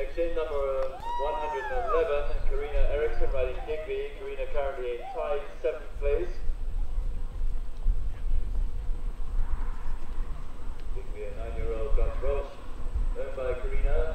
attention, number 111, Karina Eriksson riding Digby. Karina currently in tied 7th place. Digby, a 9-year-old Dutch Ross, owned by Karina.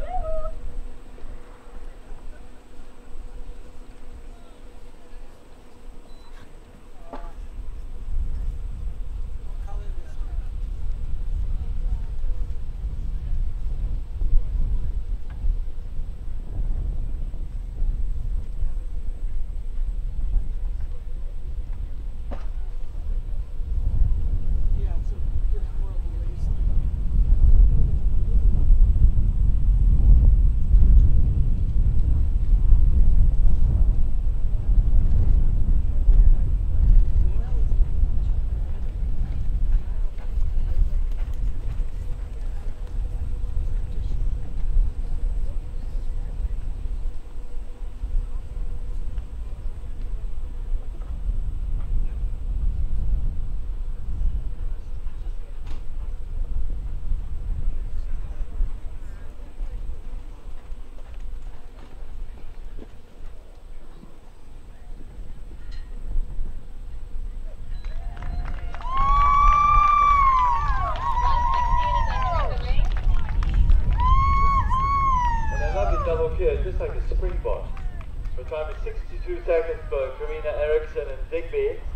Double clear, just like a springboard. For time is 62 seconds for Karina Eriksson and Digby.